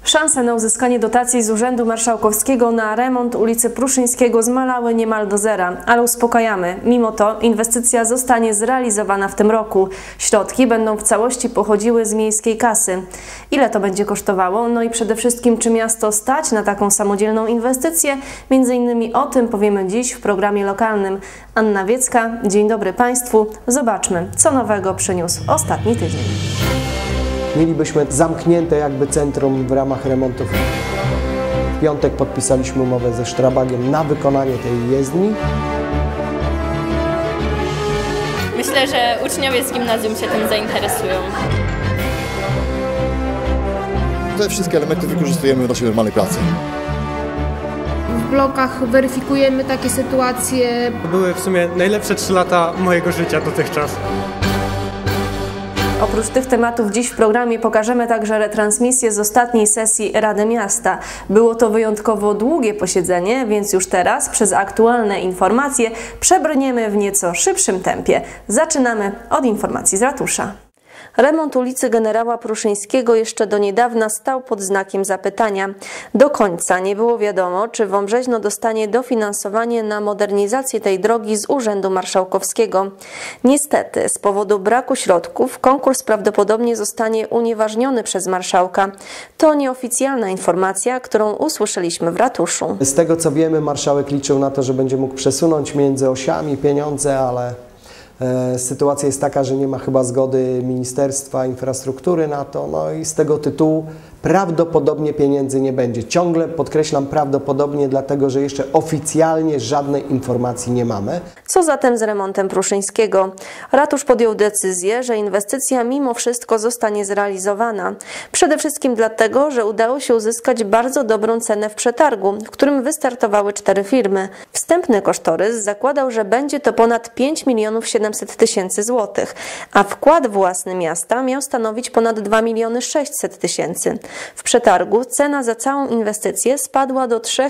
Szanse na uzyskanie dotacji z Urzędu Marszałkowskiego na remont ulicy Pruszyńskiego zmalały niemal do zera, ale uspokajamy. Mimo to inwestycja zostanie zrealizowana w tym roku. Środki będą w całości pochodziły z miejskiej kasy. Ile to będzie kosztowało? No i przede wszystkim, czy miasto stać na taką samodzielną inwestycję? Między innymi o tym powiemy dziś w programie lokalnym. Anna Wiecka, dzień dobry Państwu. Zobaczmy, co nowego przyniósł ostatni tydzień. Mielibyśmy zamknięte jakby centrum w ramach remontów. W piątek podpisaliśmy umowę ze Strabagiem na wykonanie tej jezdni. Myślę, że uczniowie z gimnazjum się tym zainteresują. Te wszystkie elementy wykorzystujemy w naszej normalnej pracy. W blokach weryfikujemy takie sytuacje. To były w sumie najlepsze 3 lata mojego życia dotychczas. Oprócz tych tematów dziś w programie pokażemy także retransmisję z ostatniej sesji Rady Miasta. Było to wyjątkowo długie posiedzenie, więc już teraz przez aktualne informacje przebrniemy w nieco szybszym tempie. Zaczynamy od informacji z ratusza. Remont ulicy Generała Pruszyńskiego jeszcze do niedawna stał pod znakiem zapytania. Do końca nie było wiadomo, czy Wąbrzeźno dostanie dofinansowanie na modernizację tej drogi z Urzędu Marszałkowskiego. Niestety, z powodu braku środków konkurs prawdopodobnie zostanie unieważniony przez marszałka. To nieoficjalna informacja, którą usłyszeliśmy w ratuszu. Z tego co wiemy, marszałek liczył na to, że będzie mógł przesunąć między osiami pieniądze, ale sytuacja jest taka, że nie ma chyba zgody Ministerstwa Infrastruktury na to, no i z tego tytułu prawdopodobnie pieniędzy nie będzie. Ciągle podkreślam prawdopodobnie, dlatego że jeszcze oficjalnie żadnej informacji nie mamy. Co zatem z remontem Pruszyńskiego? Ratusz podjął decyzję, że inwestycja mimo wszystko zostanie zrealizowana. Przede wszystkim dlatego, że udało się uzyskać bardzo dobrą cenę w przetargu, w którym wystartowały 4 firmy. Wstępny kosztorys zakładał, że będzie to ponad 5 700 000 złotych, a wkład własny miasta miał stanowić ponad 2 600 000. W przetargu cena za całą inwestycję spadła do 3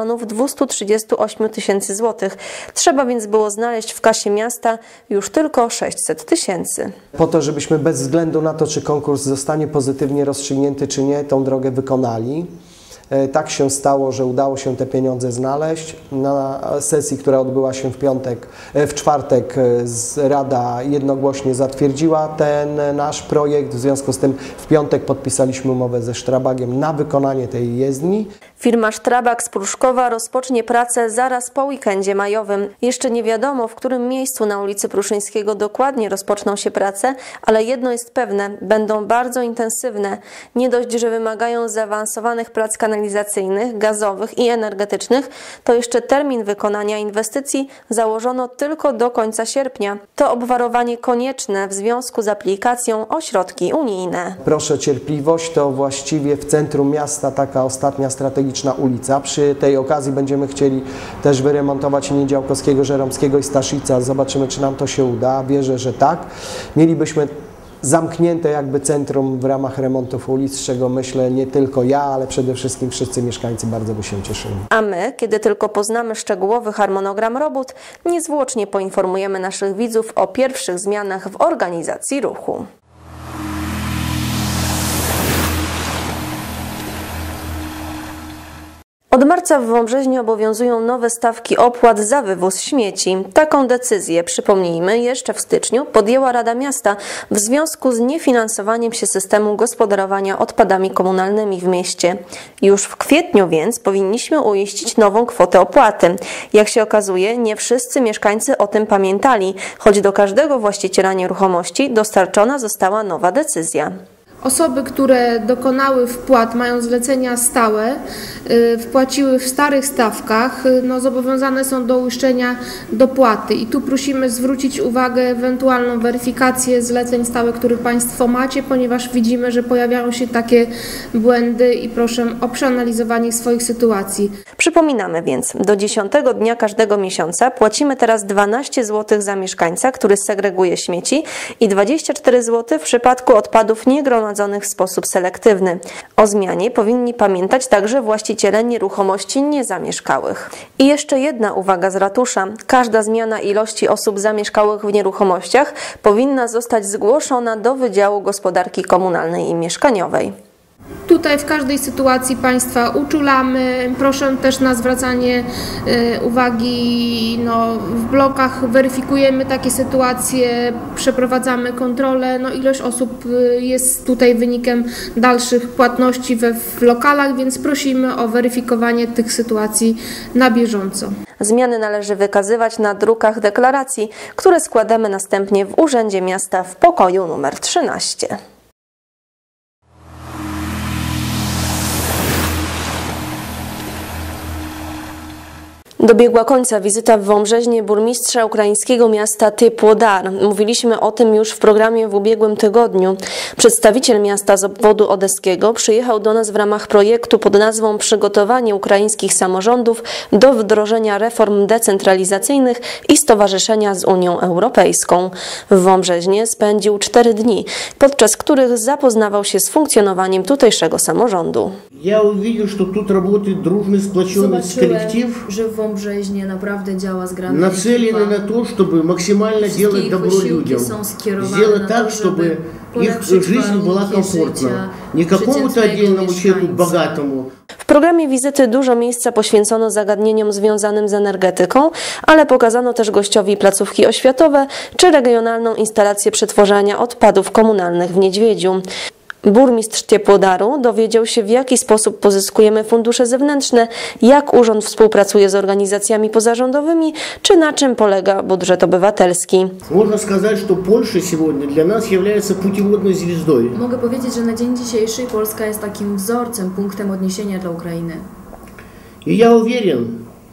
238 000 złotych. Trzeba więc było znaleźć w kasie miasta już tylko 600 000. Po to, żebyśmy bez względu na to, czy konkurs zostanie pozytywnie rozstrzygnięty, czy nie, tą drogę wykonali. Tak się stało, że udało się te pieniądze znaleźć. Na sesji, która odbyła się w czwartek, Rada jednogłośnie zatwierdziła ten nasz projekt. W związku z tym w piątek podpisaliśmy umowę ze Strabagiem na wykonanie tej jezdni. Firma Strabag z Pruszkowa rozpocznie pracę zaraz po weekendzie majowym. Jeszcze nie wiadomo, w którym miejscu na ulicy Pruszyńskiego dokładnie rozpoczną się prace, ale jedno jest pewne, będą bardzo intensywne. Nie dość, że wymagają zaawansowanych prac kanalizacyjnych, gazowych i energetycznych, to jeszcze termin wykonania inwestycji założono tylko do końca sierpnia. To obwarowanie konieczne w związku z aplikacją o środki unijne. Proszę cierpliwość, to właściwie w centrum miasta taka ostatnia strategiczna ulica. Przy tej okazji będziemy chcieli też wyremontować Niedziałkowskiego, Żeromskiego i Staszica. Zobaczymy, czy nam to się uda. Wierzę, że tak. Mielibyśmy zamknięte jakby centrum w ramach remontów ulic, z czego myślę nie tylko ja, ale przede wszystkim wszyscy mieszkańcy bardzo by się cieszyli. A my, kiedy tylko poznamy szczegółowy harmonogram robót, niezwłocznie poinformujemy naszych widzów o pierwszych zmianach w organizacji ruchu. Od marca w Wąbrzeźnie obowiązują nowe stawki opłat za wywóz śmieci. Taką decyzję, przypomnijmy, jeszcze w styczniu podjęła Rada Miasta w związku z niefinansowaniem się systemu gospodarowania odpadami komunalnymi w mieście. Już w kwietniu więc powinniśmy uiścić nową kwotę opłaty. Jak się okazuje, nie wszyscy mieszkańcy o tym pamiętali, choć do każdego właściciela nieruchomości dostarczona została nowa decyzja. Osoby, które dokonały wpłat, mają zlecenia stałe, wpłaciły w starych stawkach, zobowiązane są do uiszczenia dopłaty. I tu prosimy zwrócić uwagę ewentualną weryfikację zleceń stałych, które Państwo macie, ponieważ widzimy, że pojawiają się takie błędy i proszę o przeanalizowanie swoich sytuacji. Przypominamy więc, do 10 dnia każdego miesiąca płacimy teraz 12 zł za mieszkańca, który segreguje śmieci i 24 zł w przypadku odpadów niegromadzonych w sposób selektywny. O zmianie powinni pamiętać także właściciele nieruchomości niezamieszkałych. I jeszcze jedna uwaga z ratusza. Każda zmiana ilości osób zamieszkałych w nieruchomościach powinna zostać zgłoszona do Wydziału Gospodarki Komunalnej i Mieszkaniowej. Tu tutaj w każdej sytuacji Państwa uczulamy. Proszę też na zwracanie uwagi, w blokach weryfikujemy takie sytuacje, przeprowadzamy kontrolę. Ilość osób jest tutaj wynikiem dalszych płatności w lokalach, więc prosimy o weryfikowanie tych sytuacji na bieżąco. Zmiany należy wykazywać na drukach deklaracji, które składamy następnie w Urzędzie Miasta w pokoju numer 13. Dobiegła końca wizyta w Wąbrzeźnie burmistrza ukraińskiego miasta Teplodar. Mówiliśmy o tym już w programie w ubiegłym tygodniu. Przedstawiciel miasta z obwodu odeskiego przyjechał do nas w ramach projektu pod nazwą Przygotowanie ukraińskich samorządów do wdrożenia reform decentralizacyjnych i stowarzyszenia z Unią Europejską. W Wąbrzeźnie spędził 4 dni, podczas których zapoznawał się z funkcjonowaniem tutejszego samorządu. Ja увидел, что тут работает дружный, сплоченный коллектив, że w Wąbrzeźnie naprawdę działa zgrana нацеленный на то, чтобы максимально делать добро людям, сделать так, чтобы их жизнь была комфортна, не какому-то отдельному человеку богатому. W programie wizyty dużo miejsca poświęcono zagadnieniom związanym z energetyką, ale pokazano też gościowi placówki oświatowe czy regionalną instalację przetwarzania odpadów komunalnych w Niedźwiedziu. Burmistrz Teplodaru dowiedział się, w jaki sposób pozyskujemy fundusze zewnętrzne, jak urząd współpracuje z organizacjami pozarządowymi, czy na czym polega budżet obywatelski. Można сказать, что Польша сегодня для нас является путеводной звездой. Mogę powiedzieć, że na dzień dzisiejszy Polska jest takim wzorcem, punktem odniesienia dla Ukrainy. И я уверен,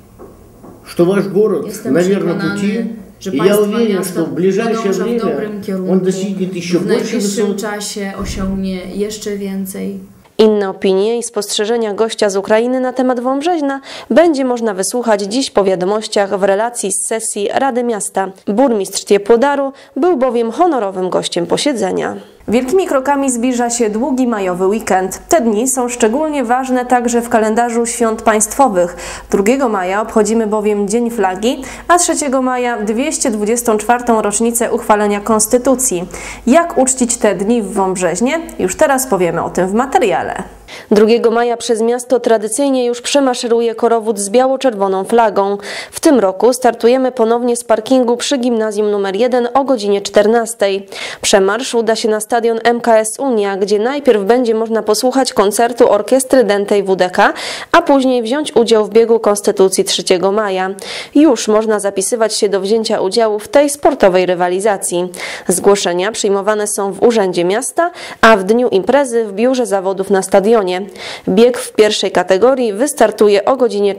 что ваш город на верном пути. Że I ja uwierzę, że w ближайшее время on достигнет еще больше wysot. W czasie osiągnie jeszcze więcej. Inne opinie i spostrzeżenia gościa z Ukrainy na temat Wąbrzeźna będzie można wysłuchać dziś po wiadomościach w relacji z sesji Rady Miasta. Burmistrz Teplodaru był bowiem honorowym gościem posiedzenia. Wielkimi krokami zbliża się długi majowy weekend. Te dni są szczególnie ważne także w kalendarzu świąt państwowych. 2 maja obchodzimy bowiem Dzień Flagi, a 3 maja 224. rocznicę uchwalenia Konstytucji. Jak uczcić te dni w Wąbrzeźnie? Już teraz powiemy o tym w materiale. 2 maja przez miasto tradycyjnie już przemaszeruje korowód z biało-czerwoną flagą. W tym roku startujemy ponownie z parkingu przy Gimnazjum nr 1 o godzinie 14. Przemarsz uda się na stadion MKS Unia, gdzie najpierw będzie można posłuchać koncertu orkiestry dętej WDK, a później wziąć udział w biegu Konstytucji 3 maja. Już można zapisywać się do wzięcia udziału w tej sportowej rywalizacji. Zgłoszenia przyjmowane są w Urzędzie Miasta, a w dniu imprezy w Biurze Zawodów na stadionie. Bieg w pierwszej kategorii wystartuje o godzinie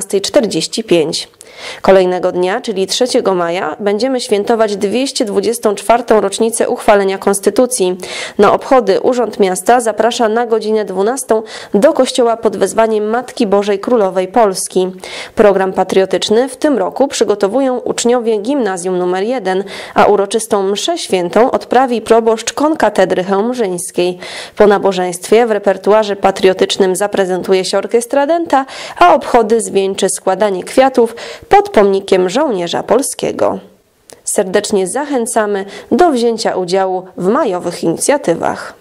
14:45. Kolejnego dnia, czyli 3 maja, będziemy świętować 224. rocznicę uchwalenia Konstytucji. Na obchody Urząd Miasta zaprasza na godzinę 12 do kościoła pod wezwaniem Matki Bożej Królowej Polski. Program patriotyczny w tym roku przygotowują uczniowie Gimnazjum nr 1, a uroczystą mszę świętą odprawi proboszcz konkatedry chełmżyńskiej. Po nabożeństwie w repertuarze patriotycznym zaprezentuje się orkiestra dęta, a obchody zwieńczy składanie kwiatów pod pomnikiem żołnierza polskiego. Serdecznie zachęcamy do wzięcia udziału w majowych inicjatywach.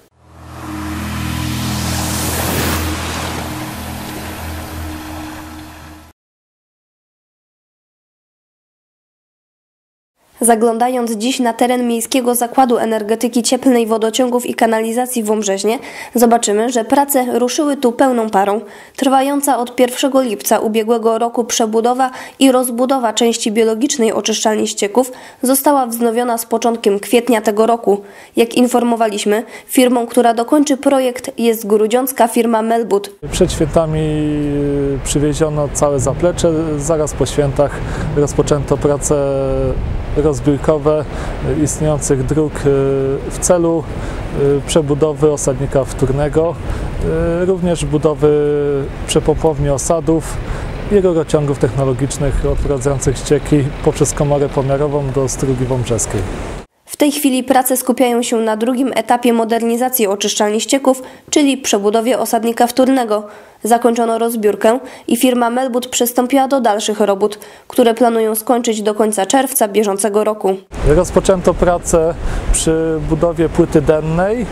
Zaglądając dziś na teren Miejskiego Zakładu Energetyki Cieplnej, Wodociągów i Kanalizacji w Wąbrzeźnie, zobaczymy, że prace ruszyły tu pełną parą. Trwająca od 1 lipca ubiegłego roku przebudowa i rozbudowa części biologicznej oczyszczalni ścieków została wznowiona z początkiem kwietnia tego roku. Jak informowaliśmy, firmą, która dokończy projekt, jest grudziącka firma Melbud. Przed świętami przywieziono całe zaplecze, zaraz po świętach rozpoczęto prace rozbiórkowe istniejących dróg w celu przebudowy osadnika wtórnego, również budowy przepompowni osadów i rurociągów technologicznych odprowadzających ścieki poprzez komorę pomiarową do Strugi Wąbrzeskiej. W tej chwili prace skupiają się na drugim etapie modernizacji oczyszczalni ścieków, czyli przebudowie osadnika wtórnego. Zakończono rozbiórkę i firma Melbud przystąpiła do dalszych robót, które planują skończyć do końca czerwca bieżącego roku. Rozpoczęto pracę przy budowie płyty dennej.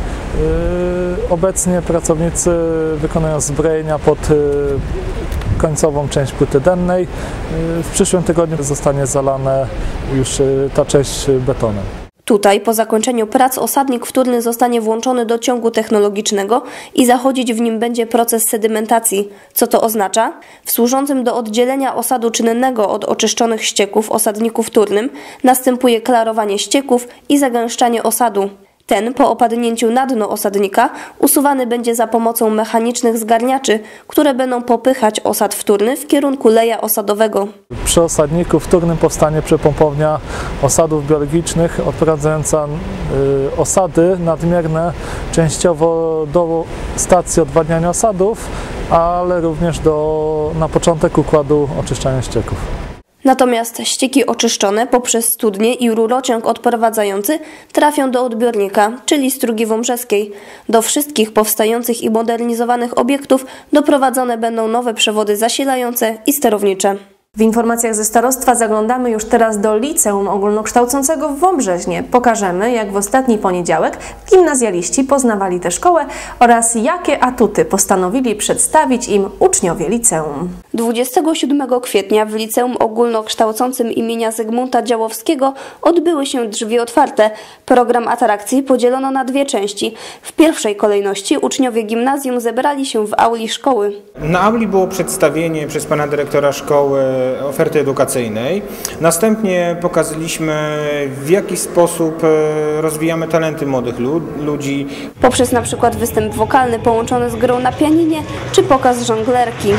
Obecnie pracownicy wykonują zbrojenia pod końcową część płyty dennej. W przyszłym tygodniu zostanie zalana już ta część betonem. Tutaj po zakończeniu prac osadnik wtórny zostanie włączony do ciągu technologicznego i zachodzić w nim będzie proces sedymentacji. Co to oznacza? W służącym do oddzielenia osadu czynnego od oczyszczonych ścieków osadniku wtórnym następuje klarowanie ścieków i zagęszczanie osadu. Ten po opadnięciu na dno osadnika usuwany będzie za pomocą mechanicznych zgarniaczy, które będą popychać osad wtórny w kierunku leja osadowego. Przy osadniku wtórnym powstanie przepompownia osadów biologicznych odprowadzająca osady nadmierne częściowo do stacji odwadniania osadów, ale również na początek układu oczyszczania ścieków. Natomiast ścieki oczyszczone poprzez studnie i rurociąg odprowadzający trafią do odbiornika, czyli Strugi Wąbrzeskiej. Do wszystkich powstających i modernizowanych obiektów doprowadzone będą nowe przewody zasilające i sterownicze. W informacjach ze starostwa zaglądamy już teraz do liceum ogólnokształcącego w Wąbrzeźnie. Pokażemy, jak w ostatni poniedziałek gimnazjaliści poznawali tę szkołę oraz jakie atuty postanowili przedstawić im uczniowie liceum. 27 kwietnia w liceum ogólnokształcącym imienia Zygmunta Działowskiego odbyły się drzwi otwarte. Program atrakcji podzielono na dwie części. W pierwszej kolejności uczniowie gimnazjum zebrali się w auli szkoły. Na auli było przedstawienie przez pana dyrektora szkoły oferty edukacyjnej. Następnie pokazaliśmy, w jaki sposób rozwijamy talenty młodych ludzi. Poprzez na przykład występ wokalny połączony z grą na pianinie czy pokaz żonglerki.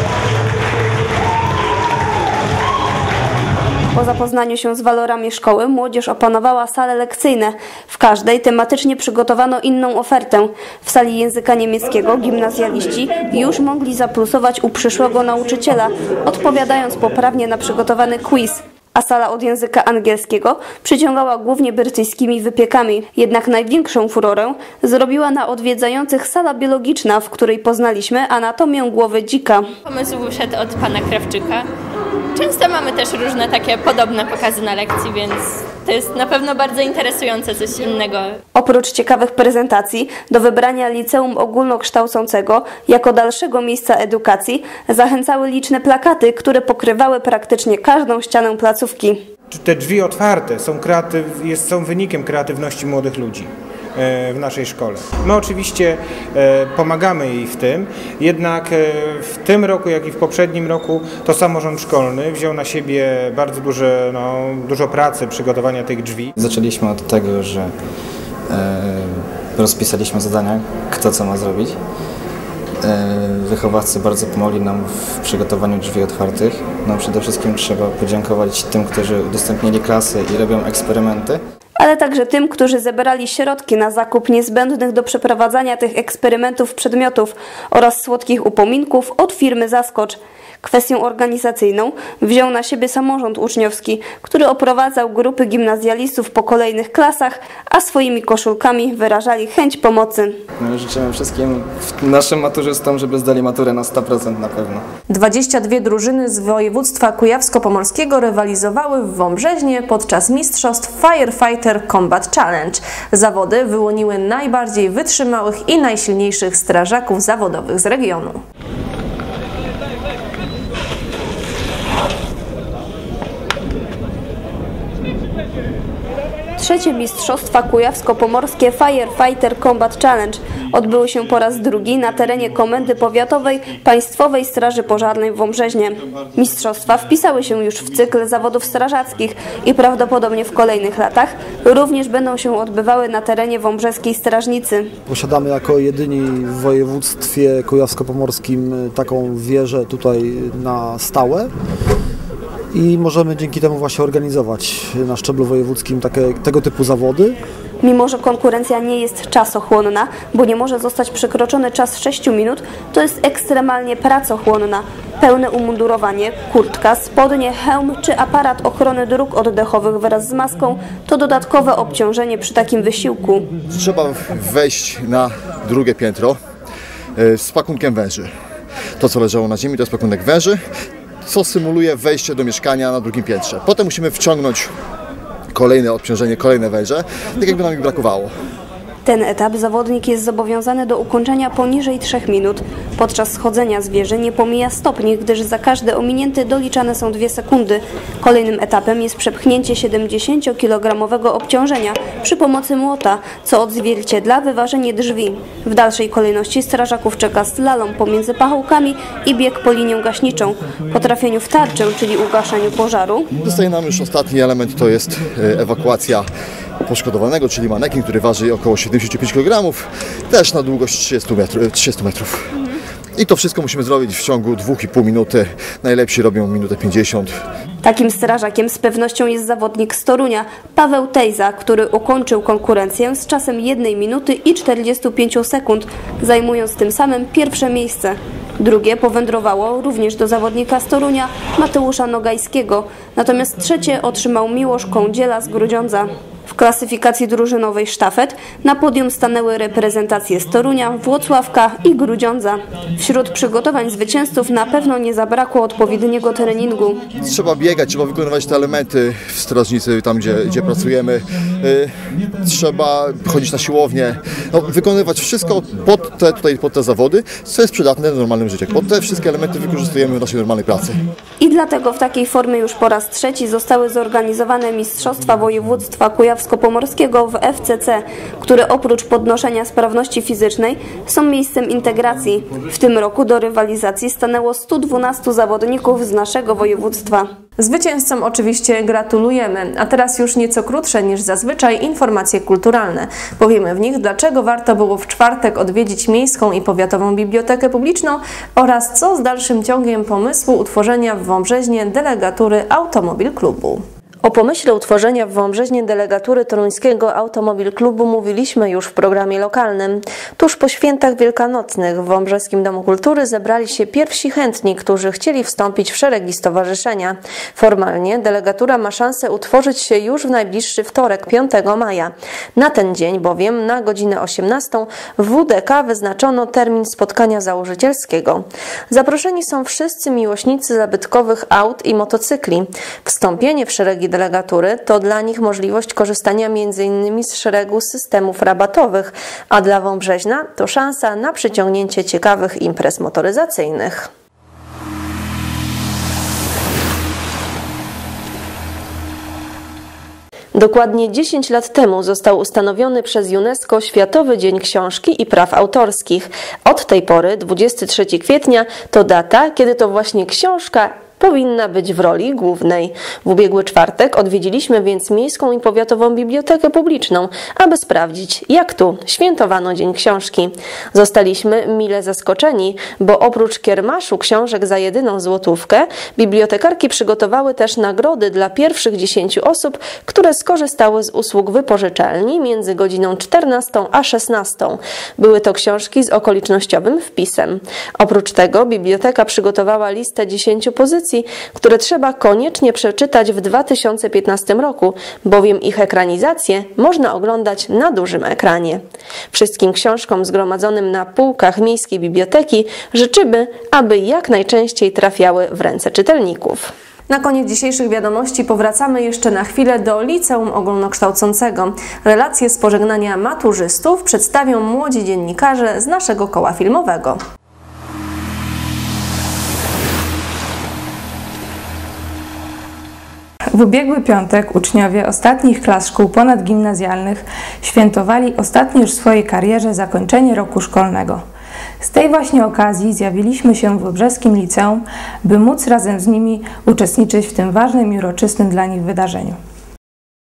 Po zapoznaniu się z walorami szkoły młodzież opanowała sale lekcyjne. W każdej tematycznie przygotowano inną ofertę. W sali języka niemieckiego gimnazjaliści już mogli zaplusować u przyszłego nauczyciela, odpowiadając poprawnie na przygotowany quiz. A sala od języka angielskiego przyciągała głównie brytyjskimi wypiekami. Jednak największą furorę zrobiła na odwiedzających sala biologiczna, w której poznaliśmy anatomię głowy dzika. Pomysł wyszedł od pana Krawczyka. Często mamy też różne takie podobne pokazy na lekcji, więc to jest na pewno bardzo interesujące, coś innego. Oprócz ciekawych prezentacji, do wybrania liceum ogólnokształcącego jako dalszego miejsca edukacji zachęcały liczne plakaty, które pokrywały praktycznie każdą ścianę placówki. Te drzwi otwarte są wynikiem kreatywności młodych ludzi w naszej szkole. My oczywiście pomagamy jej w tym, jednak w tym roku, jak i w poprzednim roku, to samorząd szkolny wziął na siebie bardzo dużo pracy przygotowania tych drzwi. Zaczęliśmy od tego, że rozpisaliśmy zadania, kto co ma zrobić. Wychowawcy bardzo pomogli nam w przygotowaniu drzwi otwartych. No, przede wszystkim trzeba podziękować tym, którzy udostępnili klasy i robią eksperymenty. Ale także tym, którzy zebrali środki na zakup niezbędnych do przeprowadzania tych eksperymentów przedmiotów oraz słodkich upominków od firmy Zaskocz. Kwestię organizacyjną wziął na siebie samorząd uczniowski, który oprowadzał grupy gimnazjalistów po kolejnych klasach, a swoimi koszulkami wyrażali chęć pomocy. No, życzymy wszystkim naszym maturzystom, żeby zdali maturę na 100% na pewno. 22 drużyny z województwa kujawsko-pomorskiego rywalizowały w Wąbrzeźnie podczas mistrzostw Firefighter Combat Challenge. Zawody wyłoniły najbardziej wytrzymałych i najsilniejszych strażaków zawodowych z regionu. Trzecie mistrzostwa kujawsko-pomorskie Firefighter Combat Challenge odbyły się po raz drugi na terenie Komendy Powiatowej Państwowej Straży Pożarnej w Wąbrzeźnie. Mistrzostwa wpisały się już w cykl zawodów strażackich i prawdopodobnie w kolejnych latach również będą się odbywały na terenie wąbrzeskiej strażnicy. Posiadamy jako jedyni w województwie kujawsko-pomorskim taką wieżę tutaj na stałe. I możemy dzięki temu właśnie organizować na szczeblu wojewódzkim tego typu zawody. Mimo że konkurencja nie jest czasochłonna, bo nie może zostać przekroczony czas 6 minut, to jest ekstremalnie pracochłonna. Pełne umundurowanie, kurtka, spodnie, hełm czy aparat ochrony dróg oddechowych wraz z maską to dodatkowe obciążenie przy takim wysiłku. Trzeba wejść na drugie piętro z pakunkiem węży. To, co leżało na ziemi, to jest pakunek węży, co symuluje wejście do mieszkania na drugim piętrze. Potem musimy wciągnąć kolejne obciążenie, kolejne węże, tak jakby nam ich brakowało. Ten etap zawodnik jest zobowiązany do ukończenia poniżej 3 minut. Podczas schodzenia z wieży nie pomija stopni, gdyż za każdy ominięty doliczane są 2 sekundy. Kolejnym etapem jest przepchnięcie 70-kilogramowego obciążenia przy pomocy młota, co odzwierciedla wyważenie drzwi. W dalszej kolejności strażaków czeka slalom pomiędzy pachołkami i bieg po linię gaśniczą. Po trafieniu w tarczę, czyli ugaszaniu pożaru, zostaje nam już ostatni element, to jest ewakuacja poszkodowanego, czyli manekin, który waży około 75 kg, też na długość 30 metrów. I to wszystko musimy zrobić w ciągu 2,5 minuty. Najlepsi robią minutę 50. Takim strażakiem z pewnością jest zawodnik z Torunia, Paweł Tejza, który ukończył konkurencję z czasem 1 minuty i 45 sekund, zajmując tym samym pierwsze miejsce. Drugie powędrowało również do zawodnika z Torunia, Mateusza Nogajskiego, natomiast trzecie otrzymał Miłosz Kądziela z Grudziądza. W klasyfikacji drużynowej sztafet na podium stanęły reprezentacje z Torunia, Włocławka i Grudziądza. Wśród przygotowań zwycięzców na pewno nie zabrakło odpowiedniego treningu. Trzeba biegać, trzeba wykonywać te elementy w strażnicy, tam gdzie pracujemy. Trzeba chodzić na siłownię, wykonywać wszystko pod te zawody, co jest przydatne w normalnym życiu. Pod te wszystkie elementy wykorzystujemy w naszej normalnej pracy. I dlatego w takiej formie już po raz trzeci zostały zorganizowane Mistrzostwa Województwa Kujawsko-Pomorskiego w FCC, które oprócz podnoszenia sprawności fizycznej są miejscem integracji. W tym roku do rywalizacji stanęło 112 zawodników z naszego województwa. Zwycięzcom oczywiście gratulujemy, a teraz już nieco krótsze niż zazwyczaj informacje kulturalne. Powiemy w nich, dlaczego warto było w czwartek odwiedzić Miejską i Powiatową Bibliotekę Publiczną oraz co z dalszym ciągiem pomysłu utworzenia w Wąbrzeźnie delegatury Automobil Klubu. O pomyśle utworzenia w Wąbrzeźnie delegatury Toruńskiego Automobil Klubu mówiliśmy już w programie lokalnym. Tuż po świętach wielkanocnych w Wąbrzeskim Domu Kultury zebrali się pierwsi chętni, którzy chcieli wstąpić w szeregi stowarzyszenia. Formalnie delegatura ma szansę utworzyć się już w najbliższy wtorek, 5 maja. Na ten dzień bowiem na godzinę 18 w WDK wyznaczono termin spotkania założycielskiego. Zaproszeni są wszyscy miłośnicy zabytkowych aut i motocykli. Wstąpienie w szeregi delegatury to dla nich możliwość korzystania m.in. z szeregu systemów rabatowych, a dla Wąbrzeźna to szansa na przyciągnięcie ciekawych imprez motoryzacyjnych. Dokładnie 10 lat temu został ustanowiony przez UNESCO Światowy Dzień Książki i Praw Autorskich. Od tej pory, 23 kwietnia, to data, kiedy to właśnie książka powinna być w roli głównej. W ubiegły czwartek odwiedziliśmy więc Miejską i Powiatową Bibliotekę Publiczną, aby sprawdzić, jak tu świętowano Dzień Książki. Zostaliśmy mile zaskoczeni, bo oprócz kiermaszu książek za jedyną złotówkę, bibliotekarki przygotowały też nagrody dla pierwszych 10 osób, które skorzystały z usług wypożyczalni między godziną 14 a 16. Były to książki z okolicznościowym wpisem. Oprócz tego biblioteka przygotowała listę 10 pozycji, które trzeba koniecznie przeczytać w 2015 roku, bowiem ich ekranizację można oglądać na dużym ekranie. Wszystkim książkom zgromadzonym na półkach Miejskiej Biblioteki życzymy, aby jak najczęściej trafiały w ręce czytelników. Na koniec dzisiejszych wiadomości powracamy jeszcze na chwilę do Liceum Ogólnokształcącego. Relacje z pożegnania maturzystów przedstawią młodzi dziennikarze z naszego koła filmowego. W ubiegły piątek uczniowie ostatnich klas szkół ponadgimnazjalnych świętowali ostatnie już w swojej karierze zakończenie roku szkolnego. Z tej właśnie okazji zjawiliśmy się w Wobrzeskim Liceum, by móc razem z nimi uczestniczyć w tym ważnym i uroczystym dla nich wydarzeniu.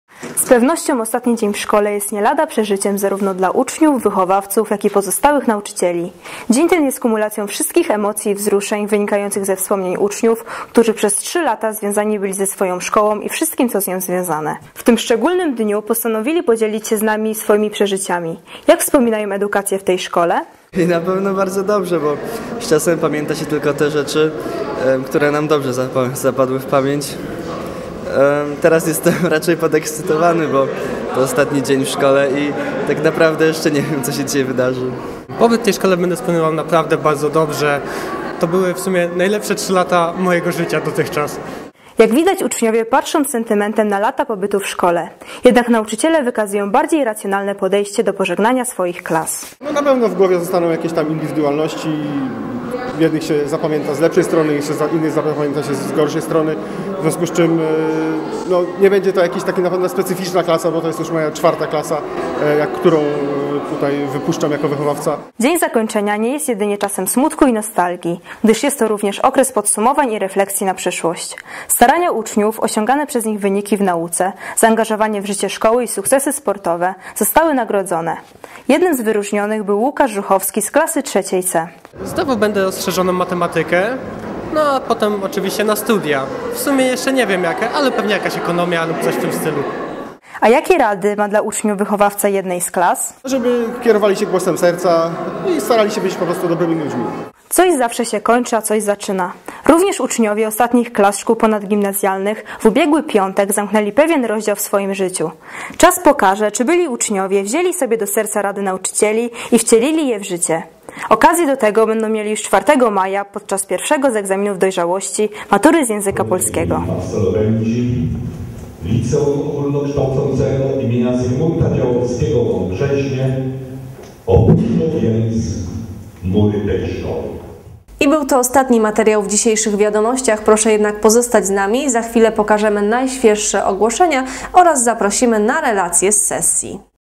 Z pewnością ostatni dzień w szkole jest nie lada przeżyciem zarówno dla uczniów, wychowawców, jak i pozostałych nauczycieli. Dzień ten jest kumulacją wszystkich emocji i wzruszeń wynikających ze wspomnień uczniów, którzy przez 3 lata związani byli ze swoją szkołą i wszystkim, co z nią związane. W tym szczególnym dniu postanowili podzielić się z nami swoimi przeżyciami. Jak wspominają edukację w tej szkole? I na pewno bardzo dobrze, bo z czasem pamięta się tylko te rzeczy, które nam dobrze zapadły w pamięć. Teraz jestem raczej podekscytowany, bo to ostatni dzień w szkole i tak naprawdę jeszcze nie wiem, co się dzisiaj wydarzy. Pobyt w tej szkole będę wspominał naprawdę bardzo dobrze. To były w sumie najlepsze 3 lata mojego życia dotychczas. Jak widać, uczniowie patrzą z sentymentem na lata pobytu w szkole. Jednak nauczyciele wykazują bardziej racjonalne podejście do pożegnania swoich klas. No na pewno w głowie zostaną jakieś tam indywidualności. Jednych się zapamięta z lepszej strony, innych zapamięta się z gorszej strony. W związku z czym no, nie będzie to jakaś taka na pewno specyficzna klasa, bo to jest już moja 4. klasa, którą tutaj wypuszczam jako wychowawca. Dzień zakończenia nie jest jedynie czasem smutku i nostalgii, gdyż jest to również okres podsumowań i refleksji na przyszłość. Starania uczniów, osiągane przez nich wyniki w nauce, zaangażowanie w życie szkoły i sukcesy sportowe zostały nagrodzone. Jednym z wyróżnionych był Łukasz Żuchowski z klasy 3 C. Znowu będę rozszerzoną matematykę, no a potem oczywiście na studia. W sumie jeszcze nie wiem jakie, ale pewnie jakaś ekonomia lub coś w tym stylu. A jakie rady ma dla uczniów wychowawca jednej z klas? Żeby kierowali się głosem serca i starali się być po prostu dobrymi ludźmi. Coś zawsze się kończy, a coś zaczyna. Również uczniowie ostatnich klas szkół ponadgimnazjalnych w ubiegły piątek zamknęli pewien rozdział w swoim życiu. Czas pokaże, czy byli uczniowie wzięli sobie do serca rady nauczycieli i wcielili je w życie. Okazję do tego będą mieli już 4 maja podczas pierwszego z egzaminów dojrzałości matury z języka polskiego. Liceum Ogólnokształcącego imienia Zygmunta Działowskiego w Wąbrzeźnie opuszczą więc mury tej szkoły. I był to ostatni materiał w dzisiejszych wiadomościach. Proszę jednak pozostać z nami. Za chwilę pokażemy najświeższe ogłoszenia oraz zaprosimy na relacje z sesji.